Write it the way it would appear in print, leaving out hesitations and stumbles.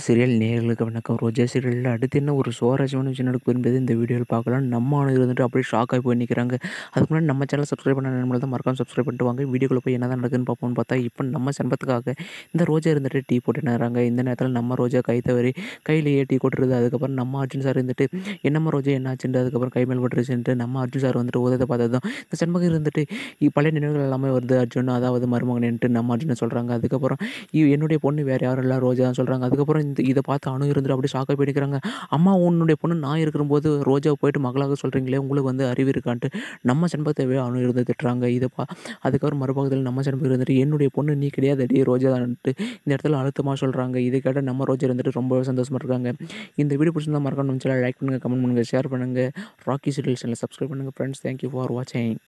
Serial நேயர்களுக்கு வணக்கம். ரோஜா சீரியல்ல அடுத்து என்ன ஒரு சுவாரஸ்யமான விஷயம் நடக்கும் என்பது இந்த வீடியோவில் பார்க்கலாம். நம்ம ஆளுங்க இருந்துட்டு அப்படியே ஷாக் ஆகி போய் நிற்கிறாங்க. அதுக்கு முன்னாடி நம்ம சேனல் சப்ஸ்கிரைப் பண்ண நண்பர்கள் தான் மறக்காம சப்ஸ்கிரைப் பண்ணிட்டு வாங்க. வீடியோக்குள்ள போய் என்னதான் நடக்குதுன்னு பார்ப்போம்னு பார்த்தா, இப்போ நம்ம சம்பத்துக்காக இந்த ரோஜா இருந்துட்டு டீ போட்டுனாராங்க. இந்த நேரத்தில் நம்ம ரோஜா கை தவறி கையிலேயே டீ கொட்டுறது. அதுக்கப்புறம் நம்ம அர்ஜுன் சார் இருந்துட்டு என்னம்மா ரோஜா என்னாச்சுன்ட்டு அதுக்கப்புறம் கை மேல் பட்டுருச்சுன்ட்டு நம்ம அர்ஜுன் சார் வந்துட்டு உதத்தை பார்த்ததும் இந்த செண்பகம் இருந்துட்டு பழைய நினைவுகள் எல்லாமே வருது அர்ஜுன், அதாவது மருமகன்ட்டு நம்ம அர்ஜுனை சொல்கிறாங்க. அதுக்கப்புறம் என்னுடைய பொண்ணு வேறு யாரும் இல்ல ரோஜா தான் சொல்கிறாங்க. அதுக்கப்புறம் இதை பார்த்து அணு இருந்துட்டு அப்படியே ஷாக்காகி போய் நிற்கிறாங்க. அம்மா உன்னுடைய பொண்ணு நான் இருக்கும்போது ரோஜாவை போயிட்டு மகளாக சொல்கிறீங்களே உங்களுக்கு வந்து அறிவு இருக்கான்ட்டு நம்ம செண்பகத்தை அணு இருந்து திட்டுறாங்க. அதுக்கப்புறம் மறுபக்கத்தில் நம்ம செண்பகம் இருந்துட்டு என்னுடைய பொண்ணு நீ கிடையாதுடி ரோஜா தான்ட்டு இந்த இடத்துல அழுத்தமாக சொல்கிறாங்க. இதை கேட்ட நம்ம ரோஜா இருந்துட்டு ரொம்பவே சந்தோஷமாக இருக்காங்க. இந்த வீடியோ பிடிச்சிருந்தா மறக்காம நம்ம சேனலை லைக் பண்ணுங்கள், கமெண்ட் பண்ணுங்கள், ஷேர் பண்ணுங்கள். ராக்கி சீரியல் சேனலை சப்ஸ்கிரைப் பண்ணுங்கள் ஃப்ரெண்ட்ஸ். தேங்க்யூ ஃபார் வாட்சிங்.